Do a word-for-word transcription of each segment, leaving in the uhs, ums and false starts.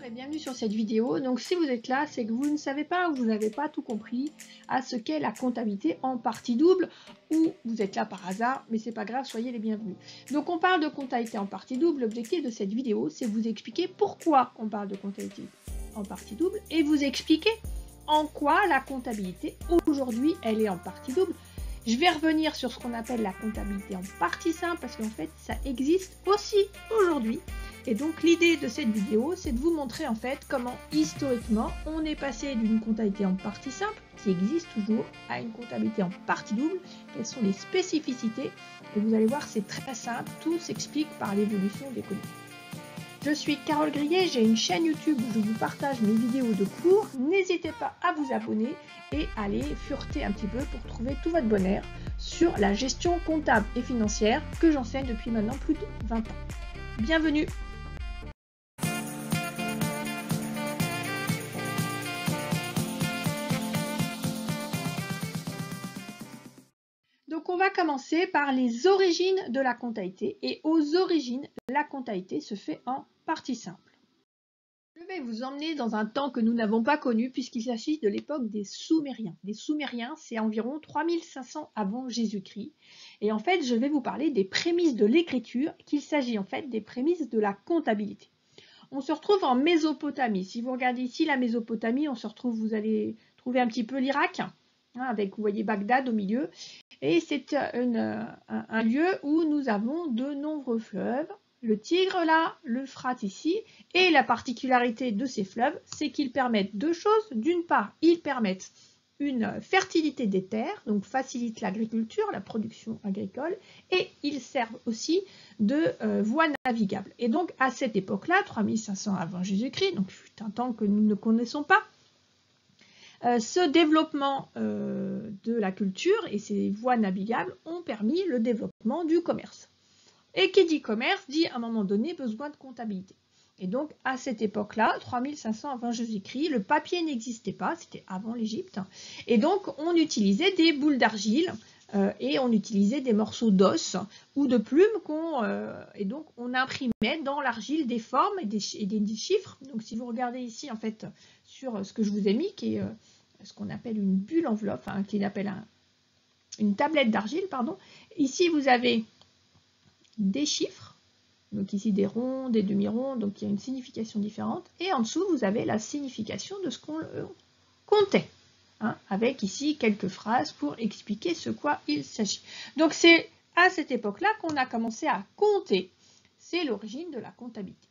Et bienvenue sur cette vidéo. Donc si vous êtes là, c'est que vous ne savez pas ou vous n'avez pas tout compris à ce qu'est la comptabilité en partie double, ou vous êtes là par hasard, mais c'est pas grave, soyez les bienvenus. Donc on parle de comptabilité en partie double. L'objectif de cette vidéo, c'est vous expliquer pourquoi on parle de comptabilité en partie double et vous expliquer en quoi la comptabilité aujourd'hui elle est en partie double. Je vais revenir sur ce qu'on appelle la comptabilité en partie simple parce qu'en fait ça existe aussi aujourd'hui. Et donc l'idée de cette vidéo, c'est de vous montrer en fait comment historiquement on est passé d'une comptabilité en partie simple, qui existe toujours, à une comptabilité en partie double, quelles sont les spécificités. Et vous allez voir, c'est très simple, tout s'explique par l'évolution des connaissances. Je suis Carole Grillet, j'ai une chaîne YouTube où je vous partage mes vidéos de cours. N'hésitez pas à vous abonner et à aller fureter un petit peu pour trouver tout votre bonheur sur la gestion comptable et financière que j'enseigne depuis maintenant plus de vingt ans. Bienvenue! Donc on va commencer par les origines de la comptabilité, et aux origines, la comptabilité se fait en partie simple. Je vais vous emmener dans un temps que nous n'avons pas connu puisqu'il s'agit de l'époque des Soumériens. Les Soumériens, c'est environ trois mille cinq cents avant Jésus-Christ. Et en fait, je vais vous parler des prémices de l'écriture, qu'il s'agit en fait des prémices de la comptabilité. On se retrouve en Mésopotamie. Si vous regardez ici la Mésopotamie, on se retrouve, vous allez trouver un petit peu l'Irak, hein, avec, vous voyez, Bagdad au milieu. Et c'est un, un lieu où nous avons de nombreux fleuves. Le Tigre là, l'Euphrate ici, et la particularité de ces fleuves, c'est qu'ils permettent deux choses. D'une part, ils permettent une fertilité des terres, donc facilitent l'agriculture, la production agricole, et ils servent aussi de euh, voie navigable. Et donc à cette époque-là, trois mille cinq cents avant Jésus-Christ, donc c'est un temps que nous ne connaissons pas, euh, ce développement euh, de la culture et ces voies navigables ont permis le développement du commerce. Et qui dit commerce dit à un moment donné besoin de comptabilité. Et donc à cette époque-là, trois mille cinq cents avant Jésus-Christ, le papier n'existait pas, c'était avant l'Égypte. Et donc on utilisait des boules d'argile euh, et on utilisait des morceaux d'os ou de plumes qu'on euh, et donc on imprimait dans l'argile des formes et des, et des chiffres. Donc si vous regardez ici en fait sur ce que je vous ai mis, qui est euh, ce qu'on appelle une bulle enveloppe, enfin qui appelle un, une tablette d'argile, pardon. Ici vous avez des chiffres, donc ici des ronds, des demi-ronds, donc il y a une signification différente, et en dessous vous avez la signification de ce qu'on comptait, hein, avec ici quelques phrases pour expliquer ce quoi il s'agit. Donc c'est à cette époque-là qu'on a commencé à compter, c'est l'origine de la comptabilité.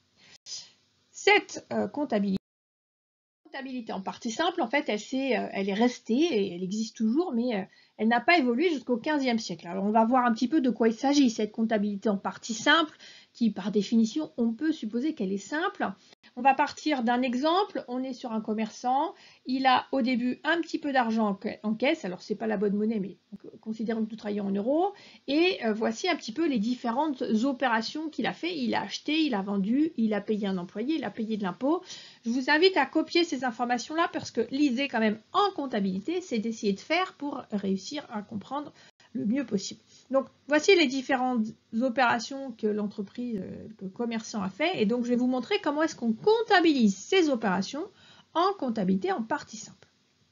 Cette euh, comptabilité, comptabilité en partie simple, en fait, elle, est, euh, elle est restée, et elle existe toujours, mais euh, elle n'a pas évolué jusqu'au quinzième siècle. Alors on va voir un petit peu de quoi il s'agit, cette comptabilité en partie simple, qui par définition, on peut supposer qu'elle est simple. On va partir d'un exemple, on est sur un commerçant, il a au début un petit peu d'argent en caisse, alors c'est pas la bonne monnaie, mais considérons que nous travaillons en euros, et euh, voici un petit peu les différentes opérations qu'il a fait. Il a acheté, il a vendu, il a payé un employé, il a payé de l'impôt. Je vous invite à copier ces informations-là parce que l'idée quand même en comptabilité, c'est d'essayer de faire pour réussir à comprendre le mieux possible. Donc voici les différentes opérations que l'entreprise, que le commerçant a fait, et donc je vais vous montrer comment est-ce qu'on comptabilise ces opérations en comptabilité en partie simple.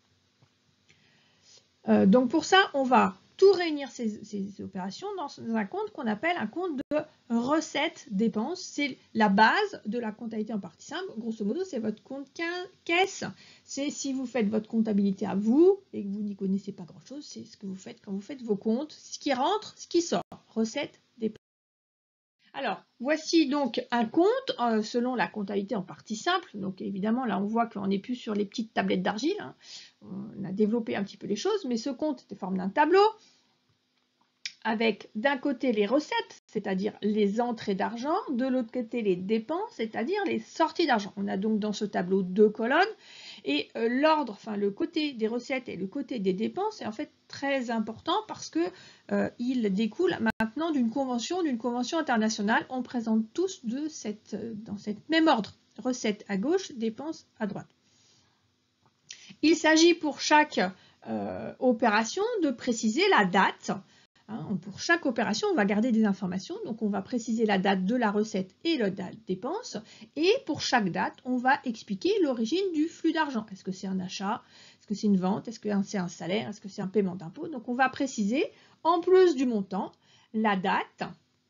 Euh, donc pour ça, on va tout réunir ces, ces opérations dans un compte qu'on appelle un compte de recettes-dépenses. C'est la base de la comptabilité en partie simple. Grosso modo, c'est votre compte caisse. C'est si vous faites votre comptabilité à vous et que vous n'y connaissez pas grand-chose, c'est ce que vous faites quand vous faites vos comptes. Ce qui rentre, ce qui sort. Recettes-dépenses. Alors, voici donc un compte euh, selon la comptabilité en partie simple. Donc évidemment, là on voit qu'on n'est plus sur les petites tablettes d'argile, hein. On a développé un petit peu les choses, mais ce compte est en forme d'un tableau avec d'un côté les recettes, c'est-à-dire les entrées d'argent, de l'autre côté les dépenses, c'est-à-dire les sorties d'argent. On a donc dans ce tableau deux colonnes, et euh, l'ordre, enfin le côté des recettes et le côté des dépenses est en fait très important parce que euh, il découle maintenant d'une convention, d'une convention internationale. On présente tous de cette, dans cette même ordre, recettes à gauche, dépenses à droite. Il s'agit pour chaque euh, opération de préciser la date Hein, pour chaque opération, on va garder des informations. Donc, on va préciser la date de la recette et la date dépense. Et pour chaque date, on va expliquer l'origine du flux d'argent. Est-ce que c'est un achat? Est-ce que c'est une vente? Est-ce que c'est un salaire? Est-ce que c'est un paiement d'impôt? Donc, on va préciser, en plus du montant, la date,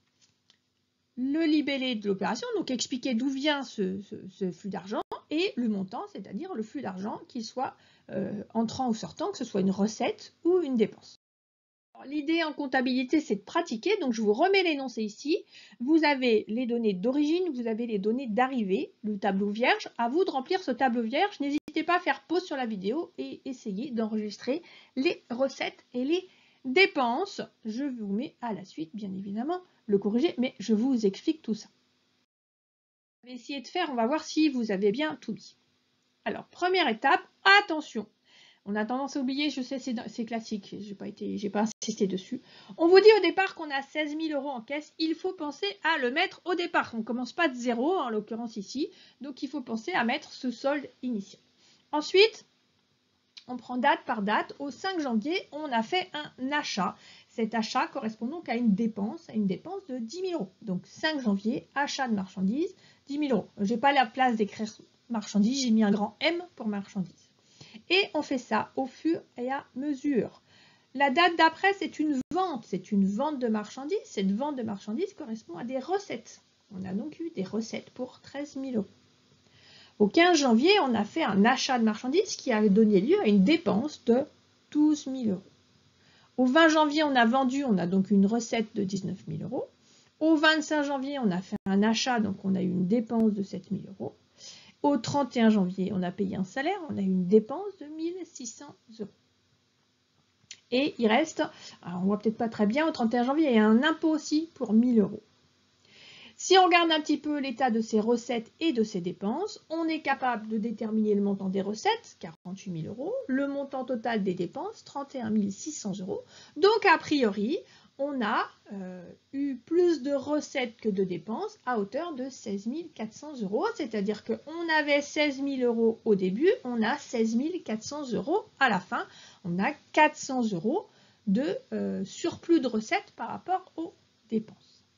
le libellé de l'opération, donc expliquer d'où vient ce, ce, ce flux d'argent, et le montant, c'est-à-dire le flux d'argent, qu'il soit euh, entrant ou sortant, que ce soit une recette ou une dépense. L'idée en comptabilité, c'est de pratiquer, donc je vous remets l'énoncé ici. Vous avez les données d'origine, vous avez les données d'arrivée, le tableau vierge. À vous de remplir ce tableau vierge. N'hésitez pas à faire pause sur la vidéo et essayer d'enregistrer les recettes et les dépenses. Je vous mets à la suite, bien évidemment, le corriger, mais je vous explique tout ça. On va essayer de faire, on va voir si vous avez bien tout mis. Alors, première étape, attention. On a tendance à oublier, je sais, c'est classique, je n'ai pas, pas insisté dessus. On vous dit au départ qu'on a seize mille euros en caisse, il faut penser à le mettre au départ. On ne commence pas de zéro, en l'occurrence ici, donc il faut penser à mettre ce solde initial. Ensuite, on prend date par date. Au cinq janvier, on a fait un achat. Cet achat correspond donc à une dépense, à une dépense de dix mille euros. Donc cinq janvier, achat de marchandises, dix mille euros. Je n'ai pas la place d'écrire marchandises, j'ai mis un grand M pour marchandises. Et on fait ça au fur et à mesure. La date d'après, c'est une vente. C'est une vente de marchandises. Cette vente de marchandises correspond à des recettes. On a donc eu des recettes pour treize mille euros. Au quinze janvier, on a fait un achat de marchandises qui a donné lieu à une dépense de douze mille euros. Au vingt janvier, on a vendu, on a donc une recette de dix-neuf mille euros. Au vingt-cinq janvier, on a fait un achat, donc on a eu une dépense de sept mille euros. Au trente et un janvier, on a payé un salaire, on a eu une dépense de mille six cents euros. Et il reste, alors on ne voit peut-être pas très bien, au trente et un janvier, il y a un impôt aussi pour mille euros. Si on regarde un petit peu l'état de ces recettes et de ces dépenses, on est capable de déterminer le montant des recettes, quarante-huit mille euros, le montant total des dépenses, trente et un mille six cents euros. Donc, a priori, on a euh, eu plus de recettes que de dépenses à hauteur de seize mille quatre cents euros. C'est-à-dire qu'on avait seize mille euros au début, on a seize mille quatre cents euros à la fin. On a quatre cents euros de euh, surplus de recettes par rapport aux dépenses.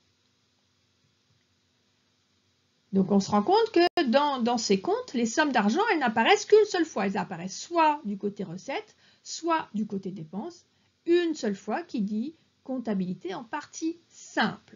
Donc on se rend compte que dans, dans ces comptes, les sommes d'argent, elles n'apparaissent qu'une seule fois. Elles apparaissent soit du côté recettes, soit du côté dépenses, une seule fois qui dit comptabilité en partie simple.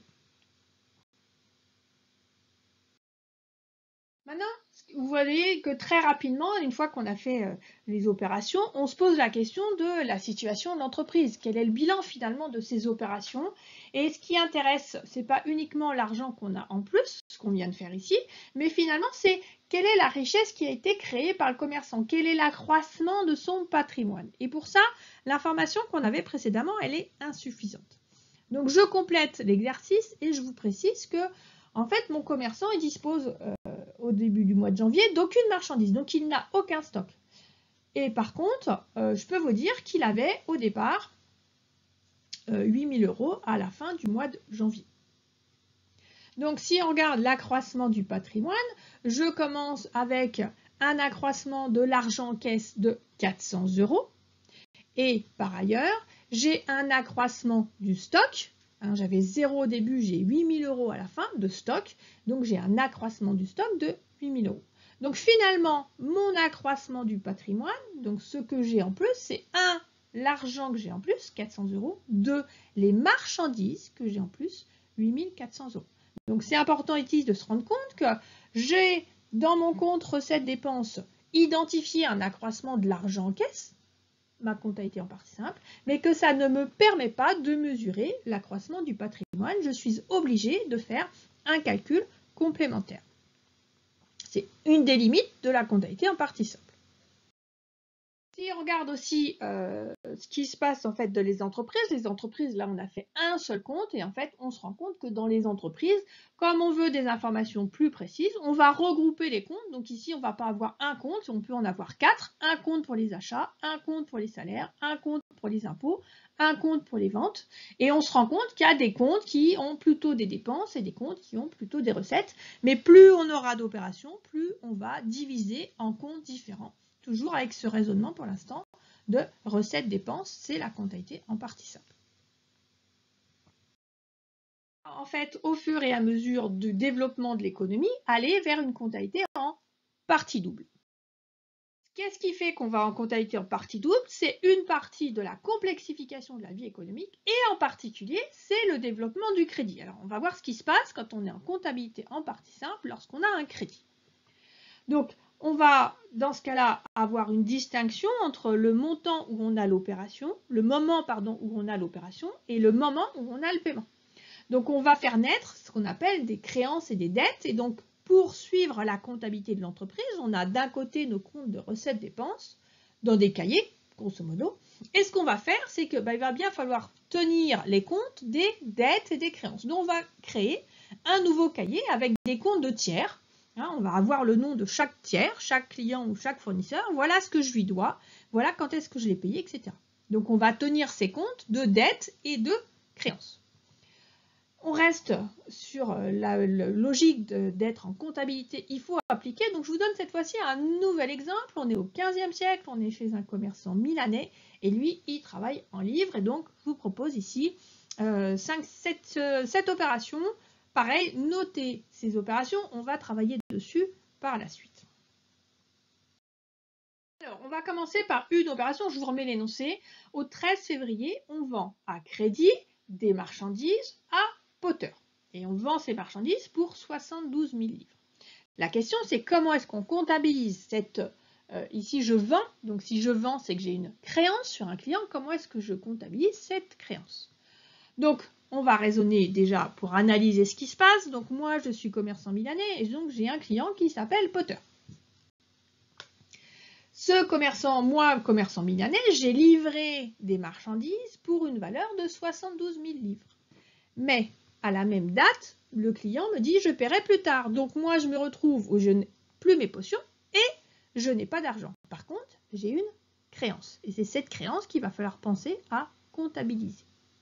Maintenant, vous voyez que très rapidement, une fois qu'on a fait euh, les opérations, on se pose la question de la situation de l'entreprise. Quel est le bilan finalement de ces opérations? Et ce qui intéresse, ce n'est pas uniquement l'argent qu'on a en plus, ce qu'on vient de faire ici, mais finalement, c'est quelle est la richesse qui a été créée par le commerçant? Quel est l'accroissement de son patrimoine? Et pour ça, l'information qu'on avait précédemment, elle est insuffisante. Donc, je complète l'exercice et je vous précise que en fait, mon commerçant, il dispose euh, au début du mois de janvier d'aucune marchandise, donc il n'a aucun stock. Et par contre, euh, je peux vous dire qu'il avait au départ euh, huit mille euros à la fin du mois de janvier. Donc si on regarde l'accroissement du patrimoine, je commence avec un accroissement de l'argent en caisse de quatre cents euros. Et par ailleurs, j'ai un accroissement du stock. Hein, j'avais zéro au début, j'ai huit mille euros à la fin de stock. Donc j'ai un accroissement du stock de huit mille euros. Donc finalement, mon accroissement du patrimoine, donc ce que j'ai en plus, c'est un, l'argent que j'ai en plus, quatre cents euros. deux, les marchandises que j'ai en plus, huit mille quatre cents euros. Donc c'est important ici de se rendre compte que j'ai dans mon compte recettes dépenses identifié un accroissement de l'argent en caisse, ma comptabilité en partie simple, mais que ça ne me permet pas de mesurer l'accroissement du patrimoine. Je suis obligée de faire un calcul complémentaire. C'est une des limites de la comptabilité en partie simple. Si on regarde aussi euh, ce qui se passe en fait dans les entreprises, les entreprises, là on a fait un seul compte et en fait on se rend compte que dans les entreprises, comme on veut des informations plus précises, on va regrouper les comptes. Donc ici on ne va pas avoir un compte, on peut en avoir quatre. Un compte pour les achats, un compte pour les salaires, un compte pour les impôts, un compte pour les ventes. Et on se rend compte qu'il y a des comptes qui ont plutôt des dépenses et des comptes qui ont plutôt des recettes. Mais plus on aura d'opérations, plus on va diviser en comptes différents. Toujours avec ce raisonnement pour l'instant de recettes-dépenses, c'est la comptabilité en partie simple. En fait, au fur et à mesure du développement de l'économie, aller vers une comptabilité en partie double. Qu'est-ce qui fait qu'on va en comptabilité en partie double? C'est une partie de la complexification de la vie économique et en particulier, c'est le développement du crédit. Alors, on va voir ce qui se passe quand on est en comptabilité en partie simple lorsqu'on a un crédit. Donc, on va, dans ce cas-là, avoir une distinction entre le montant où on a l'opération, le moment, pardon, où on a l'opération et le moment où on a le paiement. Donc, on va faire naître ce qu'on appelle des créances et des dettes. Et donc, pour suivre la comptabilité de l'entreprise, on a d'un côté nos comptes de recettes-dépenses dans des cahiers, grosso modo. Et ce qu'on va faire, c'est qu'il bah, va bien falloir tenir les comptes des dettes et des créances. Donc, on va créer un nouveau cahier avec des comptes de tiers. Hein, on va avoir le nom de chaque tiers, chaque client ou chaque fournisseur. Voilà ce que je lui dois. Voilà quand est-ce que je l'ai payé, et cetera. Donc, on va tenir ces comptes de dettes et de créances. On reste sur la, la logique d'être en comptabilité, il faut appliquer. Donc je vous donne cette fois-ci un nouvel exemple. On est au quinzième siècle, on est chez un commerçant milanais et lui, il travaille en livres. Et donc je vous propose ici euh, cinq, sept, euh, sept opérations. Pareil, notez ces opérations, on va travailler dessus par la suite. Alors, on va commencer par une opération, je vous remets l'énoncé. Au treize février, on vend à crédit des marchandises à Potter. Et on vend ces marchandises pour soixante-douze mille livres. La question, c'est comment est-ce qu'on comptabilise cette... Euh, ici, je vends. Donc, si je vends, c'est que j'ai une créance sur un client. Comment est-ce que je comptabilise cette créance? Donc, on va raisonner déjà pour analyser ce qui se passe. Donc, moi, je suis commerçant milanais et donc j'ai un client qui s'appelle Potter. Ce commerçant, moi, commerçant milanais, j'ai livré des marchandises pour une valeur de soixante-douze mille livres. Mais à la même date, le client me dit je paierai plus tard. Donc moi, je me retrouve où je n'ai plus mes potions et je n'ai pas d'argent. Par contre, j'ai une créance. Et c'est cette créance qu'il va falloir penser à comptabiliser.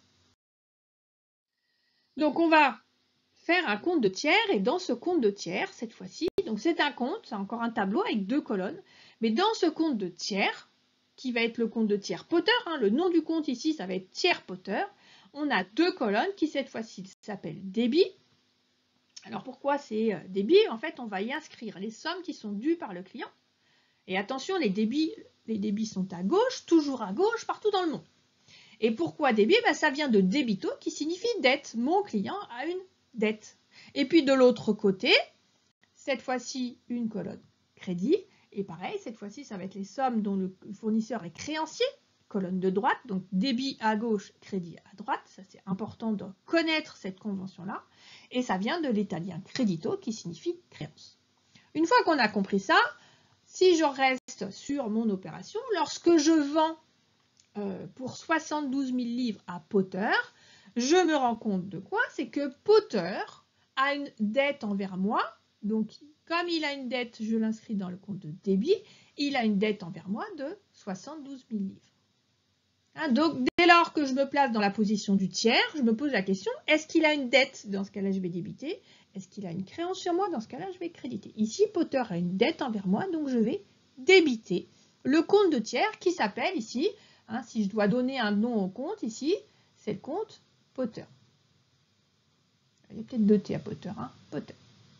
Donc on va faire un compte de tiers et dans ce compte de tiers, cette fois-ci, donc c'est un compte, c'est encore un tableau avec deux colonnes, mais dans ce compte de tiers, qui va être le compte de tiers Potter, hein, le nom du compte ici, ça va être tiers Potter, on a deux colonnes qui cette fois-ci s'appellent débit. Alors pourquoi c'est débit? En fait, on va y inscrire les sommes qui sont dues par le client. Et attention, les débits, les débits sont à gauche, toujours à gauche, partout dans le monde. Et pourquoi débit? Ben, ça vient de débito qui signifie dette. Mon client a une dette. Et puis de l'autre côté, cette fois-ci, une colonne crédit. Et pareil, cette fois-ci, ça va être les sommes dont le fournisseur est créancier. Colonne de droite, donc débit à gauche, crédit à droite. Ça, c'est important de connaître cette convention-là. Et ça vient de l'italien credito qui signifie créance. Une fois qu'on a compris ça, si je reste sur mon opération, lorsque je vends euh, pour soixante-douze mille livres à Potter, je me rends compte de quoi? C'est que Potter a une dette envers moi. Donc, comme il a une dette, je l'inscris dans le compte de débit. Il a une dette envers moi de soixante-douze mille livres. Hein, donc, dès lors que je me place dans la position du tiers, je me pose la question, est-ce qu'il a une dette? Dans ce cas-là, je vais débiter. Est-ce qu'il a une créance sur moi? Dans ce cas-là, je vais créditer. Ici, Potter a une dette envers moi, donc je vais débiter le compte de tiers qui s'appelle ici, hein, si je dois donner un nom au compte ici, c'est le compte Potter. Il y a peut-être deux T à Potter, hein, Potter.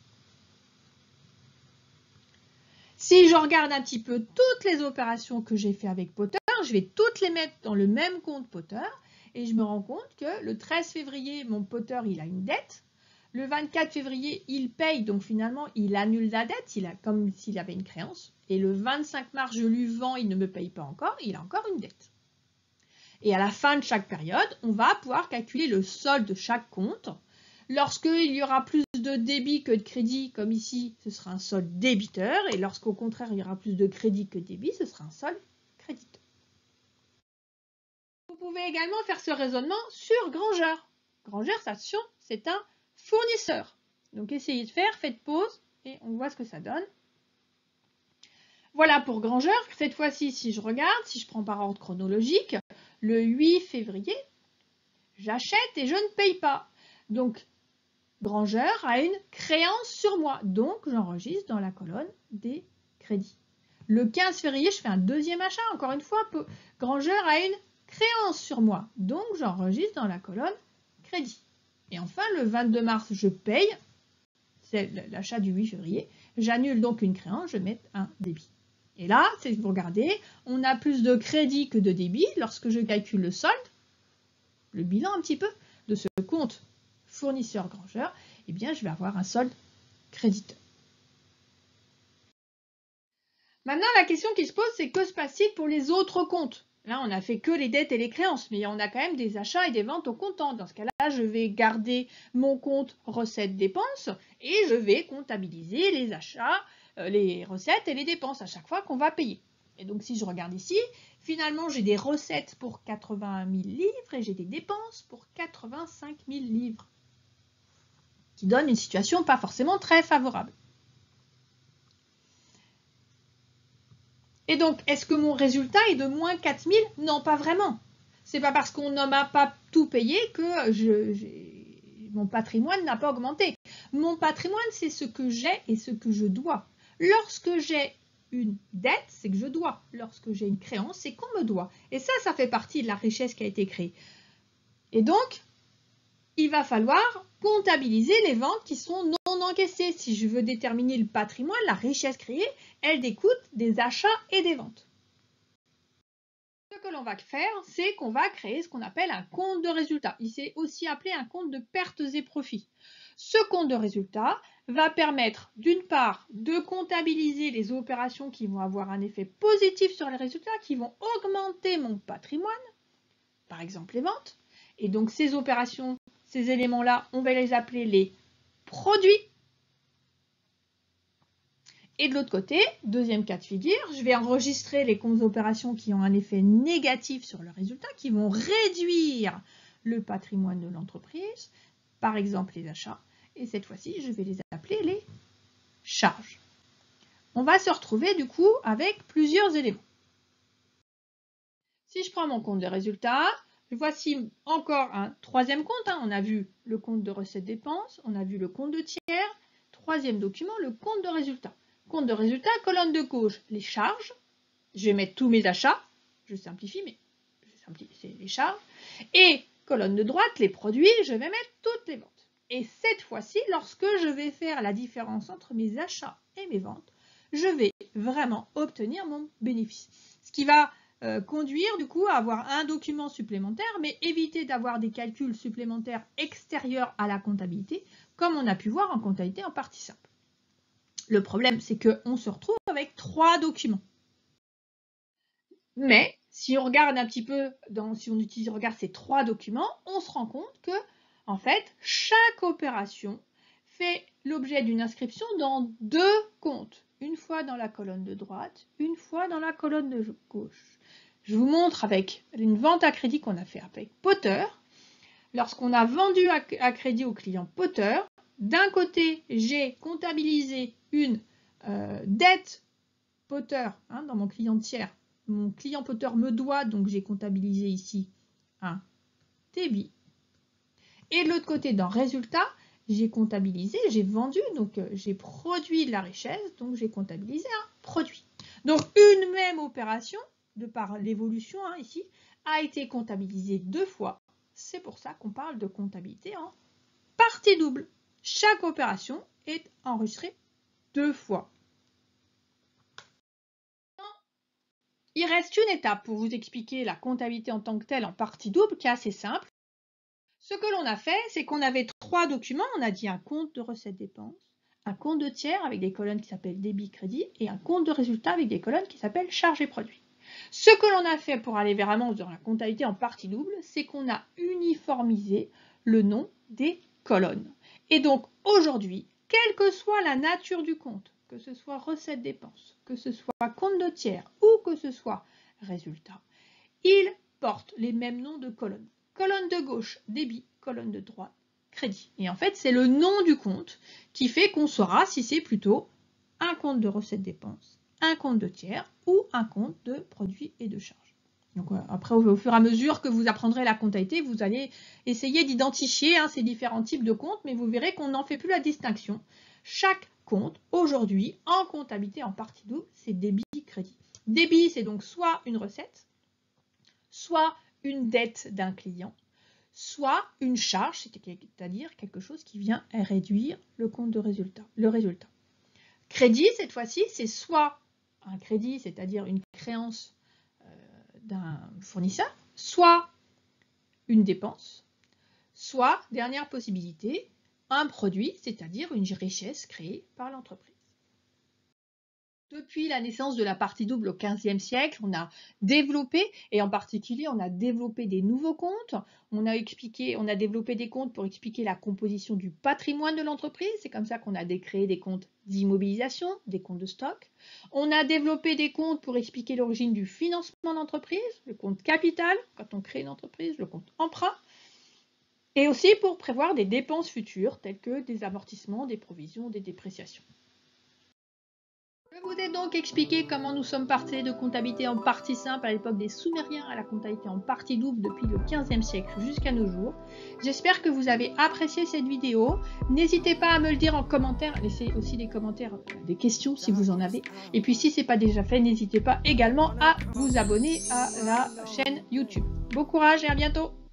Si je regarde un petit peu toutes les opérations que j'ai fait avec Potter, je vais toutes les mettre dans le même compte Potter et je me rends compte que le treize février, mon Potter, il a une dette. Le vingt-quatre février, il paye, donc finalement, il annule la dette, il a, comme s'il avait une créance. Et le vingt-cinq mars, je lui vends, il ne me paye pas encore, il a encore une dette. Et à la fin de chaque période, on va pouvoir calculer le solde de chaque compte. Lorsqu'il y aura plus de débit que de crédit, comme ici, ce sera un solde débiteur. Et lorsqu'au contraire, il y aura plus de crédit que de débit, ce sera un solde créditeur. Vous pouvez également faire ce raisonnement sur Granger. Granger, attention, c'est un fournisseur. Donc essayez de faire, faites pause et on voit ce que ça donne. Voilà pour Granger. Cette fois-ci, si je regarde, si je prends par ordre chronologique, le huit février, j'achète et je ne paye pas. Donc, Granger a une créance sur moi. Donc, j'enregistre dans la colonne des crédits. Le quinze février, je fais un deuxième achat. Encore une fois, Granger a une créance sur moi. Donc, j'enregistre dans la colonne crédit. Et enfin, le vingt-deux mars, je paye, c'est l'achat du huit février, j'annule donc une créance, je mets un débit. Et là, si vous regardez, on a plus de crédit que de débit. Lorsque je calcule le solde, le bilan un petit peu de ce compte fournisseur-grangeur, eh bien, je vais avoir un solde créditeur. Maintenant, la question qui se pose, c'est que se passe-t-il pour les autres comptes? Là, on n'a fait que les dettes et les créances, mais on a quand même des achats et des ventes au comptant. Dans ce cas-là, je vais garder mon compte recettes-dépenses et je vais comptabiliser les achats, euh, les recettes et les dépenses à chaque fois qu'on va payer. Et donc, si je regarde ici, finalement, j'ai des recettes pour quatre-vingt mille livres et j'ai des dépenses pour quatre-vingt-cinq mille livres, qui donne une situation pas forcément très favorable. Et donc, est-ce que mon résultat est de moins quatre mille? Non, pas vraiment. C'est pas parce qu'on ne m'a pas tout payé que je, mon patrimoine n'a pas augmenté. Mon patrimoine, c'est ce que j'ai et ce que je dois. Lorsque j'ai une dette, c'est que je dois. Lorsque j'ai une créance, c'est qu'on me doit. Et ça, ça fait partie de la richesse qui a été créée. Et donc, il va falloir comptabiliser les ventes qui sont non encaissées. Si je veux déterminer le patrimoine, la richesse créée, elle découle des achats et des ventes. Ce que l'on va faire, c'est qu'on va créer ce qu'on appelle un compte de résultat. Il s'est aussi appelé un compte de pertes et profits. Ce compte de résultat va permettre d'une part de comptabiliser les opérations qui vont avoir un effet positif sur les résultats, qui vont augmenter mon patrimoine, par exemple les ventes. Et donc ces opérations, ces éléments-là, on va les appeler les produits. Et de l'autre côté, deuxième cas de figure, je vais enregistrer les comptes d'opération qui ont un effet négatif sur le résultat, qui vont réduire le patrimoine de l'entreprise, par exemple les achats. Et cette fois-ci, je vais les appeler les charges. On va se retrouver du coup avec plusieurs éléments. Si je prends mon compte de résultat, voici encore un troisième compte. Hein. On a vu le compte de recettes-dépenses, on a vu le compte de tiers. Troisième document, le compte de résultat. Compte de résultat, colonne de gauche, les charges. Je vais mettre tous mes achats. Je simplifie, mais c'est les charges. Et colonne de droite, les produits, je vais mettre toutes les ventes. Et cette fois-ci, lorsque je vais faire la différence entre mes achats et mes ventes, je vais vraiment obtenir mon bénéfice. Ce qui va euh, conduire du coup à avoir un document supplémentaire, mais éviter d'avoir des calculs supplémentaires extérieurs à la comptabilité, comme on a pu voir en comptabilité en partie simple. Le problème, c'est qu'on se retrouve avec trois documents. Mais si on regarde un petit peu, dans, si on utilise, regarde ces trois documents, on se rend compte que, en fait, chaque opération fait l'objet d'une inscription dans deux comptes. Une fois dans la colonne de droite, une fois dans la colonne de gauche. Je vous montre avec une vente à crédit qu'on a fait avec Potter. Lorsqu'on a vendu à crédit au client Potter, d'un côté, j'ai comptabilisé une euh, dette Potter hein, dans mon client tiers. Mon client Potter me doit, donc j'ai comptabilisé ici un débit. Et de l'autre côté, dans résultat, j'ai comptabilisé, j'ai vendu, donc euh, j'ai produit de la richesse, donc j'ai comptabilisé un produit. Donc une même opération, de par l'évolution hein, ici, a été comptabilisée deux fois. C'est pour ça qu'on parle de comptabilité en partie double. Chaque opération est enregistrée deux fois. Il reste une étape pour vous expliquer la comptabilité en tant que telle en partie double qui est assez simple. Ce que l'on a fait, c'est qu'on avait trois documents. On a dit un compte de recettes-dépenses, un compte de tiers avec des colonnes qui s'appellent débit-crédit et un compte de résultat avec des colonnes qui s'appellent charges et produits. Ce que l'on a fait pour aller vraiment dans la comptabilité en partie double, c'est qu'on a uniformisé le nom des colonnes. Et donc aujourd'hui, quelle que soit la nature du compte, que ce soit recettes-dépenses, que ce soit compte de tiers ou que ce soit résultat, il porte les mêmes noms de colonnes. Colonne de gauche, débit, colonne de droite, crédit. Et en fait, c'est le nom du compte qui fait qu'on saura si c'est plutôt un compte de recettes-dépenses, un compte de tiers ou un compte de produits et de charges. Donc après, au fur et à mesure que vous apprendrez la comptabilité, vous allez essayer d'identifier hein, ces différents types de comptes, mais vous verrez qu'on n'en fait plus la distinction. Chaque compte, aujourd'hui, en comptabilité en partie double, c'est débit-crédit. Débit, c'est donc soit une recette, soit une dette d'un client, soit une charge, c'est-à-dire quelque chose qui vient réduire le compte de résultat, le résultat. Crédit, cette fois-ci, c'est soit un crédit, c'est-à-dire une créance euh, d'un fournisseur, soit une dépense, soit, dernière possibilité, un produit, c'est-à-dire une richesse créée par l'entreprise. Depuis la naissance de la partie double au quinzième siècle, on a développé, et en particulier, on a développé des nouveaux comptes. On a expliqué, on a développé des comptes pour expliquer la composition du patrimoine de l'entreprise. C'est comme ça qu'on a créé des comptes d'immobilisation, des comptes de stock. On a développé des comptes pour expliquer l'origine du financement d'entreprise, le compte capital, quand on crée une entreprise, le compte emprunt. Et aussi pour prévoir des dépenses futures, telles que des amortissements, des provisions, des dépréciations. Je vous ai donc expliqué comment nous sommes passés de comptabilité en partie simple à l'époque des Sumériens à la comptabilité en partie double depuis le quinzième siècle jusqu'à nos jours. J'espère que vous avez apprécié cette vidéo. N'hésitez pas à me le dire en commentaire. Laissez aussi des commentaires, des questions si vous en avez. Et puis si ce n'est pas déjà fait, n'hésitez pas également à vous abonner à la chaîne YouTube. Bon courage et à bientôt!